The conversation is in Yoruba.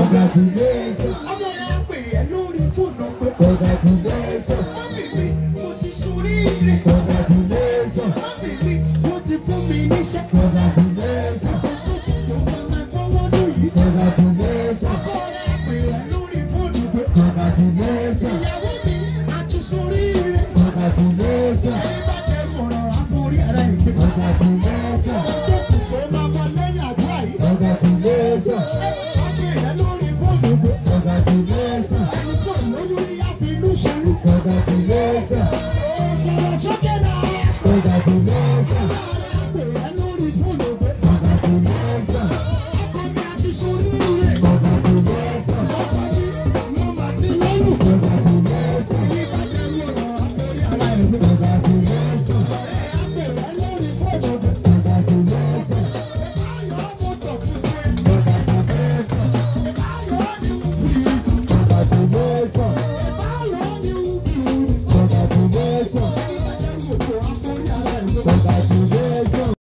Congratulations. Ọmọ yẹn pè é lórí fóònù pé. Congratulations. Mọ́mì mi, mo ti ṣoríire. Congratulations. Mọ́mì mi, mo ti fún mi níṣẹ́. Congratulations. Tó máa ma gbọ́ lọ́dún yìí. Congratulations. Ọkọ rẹ̀ pè é lórí fóònù pé. Congratulations. Ìyàwó mi, a ti ṣoríire. Congratulations. Ẹni bá jẹ́ mọ̀ràn àforí ara ìgbé. Congratulations. Tó máa ma lẹ́yìn àdúrà yìí. Congratulations. Wọ́n pè é lórí fóònù pé. Congratulations. Ẹni tó lóyún ní àfinú ṣerú. Congratulations. Sọ̀rọ̀ sókè náà. Congratulations. Pè é lórí fóònù pé. Congratulations. Ọkọ mi a ti ṣoríire. Congratulations. Ọkọ mi, mo máa ti lẹ́yìn. Congratulations. Ẹni bá jẹ́ mọ̀ràn àforí ara ìgbé. Congratulations. Pè é lórí fóònù pé. Congratulations. Ayọ̀ mọ́tò tuntun. Congratulations. Ayọ̀ ni mo fi rí. Congratulations. Ayọ̀ ni mo fi rí. Congratulations. Ẹni bá jẹ́ mọ̀ràn àforí ara ìgbé. Congratulations.